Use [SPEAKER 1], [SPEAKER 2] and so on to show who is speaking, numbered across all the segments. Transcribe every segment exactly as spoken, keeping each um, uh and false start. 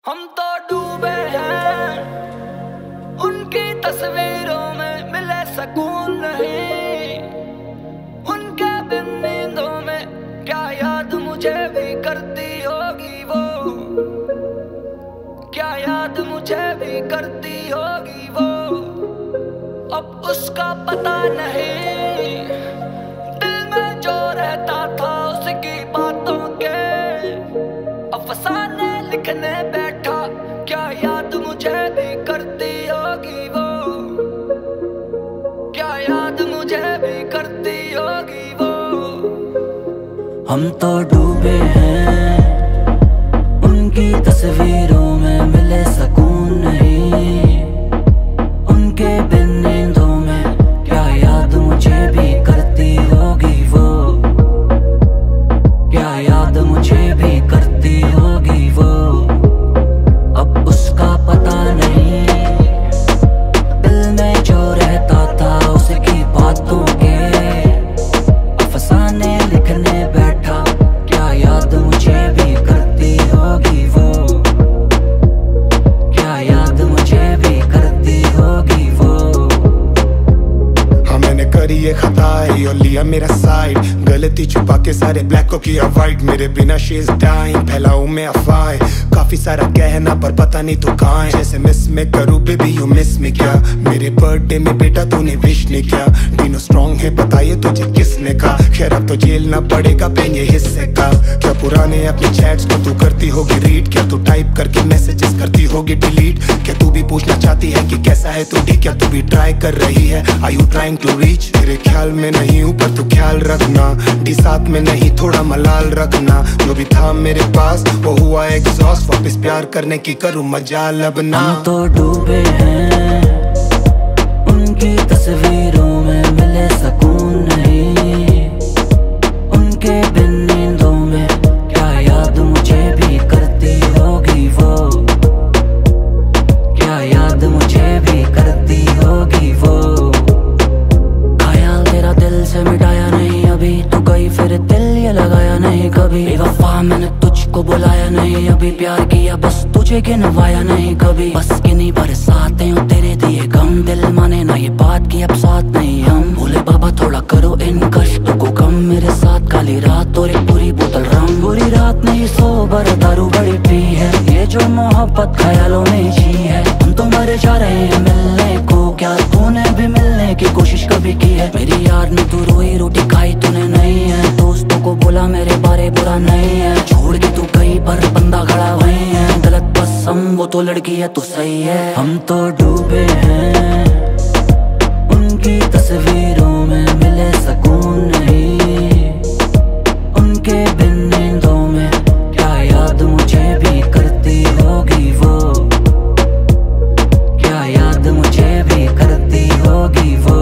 [SPEAKER 1] हम तो डूबे हैं उनकी तस्वीरों में, मिले सुकून नहीं उनके बिन नींदों में। क्या याद मुझे भी करती होगी वो, क्या याद मुझे भी करती होगी वो। अब उसका पता नहीं, दिल में जो रहता था उसकी बातों के अफसाने लिखने बैठा। क्या याद मुझे भी करती होगी वो, क्या याद मुझे भी करती होगी वो।
[SPEAKER 2] हम तो डूबे हैं उनकी तस्वीरों में, मिले सुकून नहीं उनके बिन नींदों में। क्या याद मुझे भी करती होगी वो, क्या याद मुझे भी करती होगी वो। अब उसका पता नहीं, दिल में जो रहता था उसकी बातों के अफसाने लिखने बैठा। क्या याद मुझे भी करती होगी वो, क्या याद मुझे भी करती होगी वो।
[SPEAKER 3] हाँ मैंने करी ये खता है और लिया मेरा साइड, गलती छुपा के सारे ब्लैक को किया वाइट। मेरे बिना शी इज डाइंग, फैलाऊं मैं अफवाहें, काफी सारा कहना पर पता नहीं तो कहाँ है। जैसे मिस में करूँ बेबी यू मिस में क्या, मेरे बर्थडे में बेटा तूने विश नहीं किया। डिनो स्ट्रॉन्ग है पता ये तुझे किसने कहा, खैर अब तो जेल ना पड़ेगा पेंगे हिस्से का। क्या पुराने अपने चैट्स को तू करती होगी रीड, क्या तू टाइप करके मैसेजेस करती होगी डिलीट। क्या तू भी पूछना चाहती है कि कैसा है तू डी, क्या तू भी ट्राई कर रही है, are you trying to reach. तेरे ख्याल में नहीं हूँ पर तू ख्याल रखना, डी साथ में नहीं थोड़ा मलाल रखना। जो भी था मेरे पास वो हुआ एग्जॉस्ट, वापस प्यार करने की करूँ मजाल अब ना।
[SPEAKER 2] हम तो डूबे हैं उनकी तस्वीरों में, मिले सुकून नहीं उनके बिन नींदों में। क्या याद मुझे भी करती होगी वो, क्या याद मुझे भी करती होगी वो। ख्याल तेरा दिल से मिटाया नहीं अभी, तू गई फिर दिल ये लगाया नहीं कभी। बेवफा मैंने तुझको बुलाया नहीं अभी, प्यार किया बस तुझे गिनवाया नहीं कभी। बस किन्हीं बरसातें हो तेरे दिए गम, दिल माने ना ये बात की अब साथ नहीं हम। भोले बाबा थोड़ा करो इन कष्टों को कम, मेरे साथ काली रात और एक पूरी बोतल रम। बुरी रात नहीं सोबर दारू बड़ी पी है, ये जो मोहब्बत ख्यालों में जी है। हम तो मर जा रहे हैं मिलने को, क्या तूने भी मिलने की कोशिश कभी की है। मेरी यार ने तू रोई रोटी खाई तूने नहीं है, दोस्तों को बोला मेरे बारे बुरा नहीं है। छोड़ के तू कहीं पर बंदा खड़ा वहीं है, गलत बस हम वो तो लड़की है तू सही है। हम तो डूबे हैं उनकी तस्वीरों में, मिले सुकून नहीं उनके बिन नींदों में। क्या याद मुझे भी करती होगी वो, क्या याद मुझे भी करती होगी वो।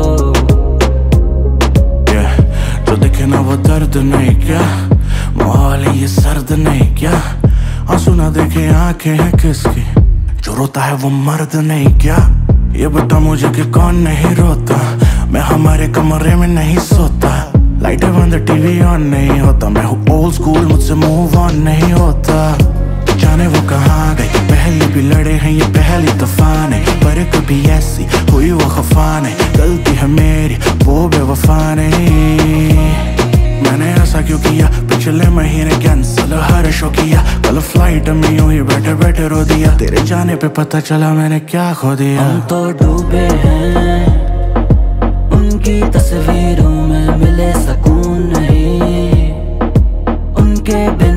[SPEAKER 4] yeah, जो दिखे ना वो दर्द नहीं क्या, माहौल ये सर्द नहीं क्या। आंसू ना देखे आंखें हैं किसकी, जो रोता है वो मर्द नहीं क्या। ये बता मुझे कि कौन नहीं रोता, मैं हमारे कमरे में नहीं सोता। लाइटें बंद टीवी ऑन नहीं होता, मैं हूँ ओल्ड स्कूल मुझसे मूव ऑन नहीं होता। जाने वो कहाँ गई, पहले भी लड़े हैं ये पहली दफा नहीं, पर कभी ऐसी हुई वो खफा नहीं। गलती है मेरी वो बेवफा नहीं, मैंने ऐसा क्यों किया पिछले महीने कैंसिल हर शो किया। कल फ्लाइट में यूं ही बैठे बैठे रो दिया, तेरे जाने पे पता चला मैंने क्या खो दिया।
[SPEAKER 2] हम तो डूबे हैं उनकी तस्वीरों में, मिले सुकून नहीं उनके बिन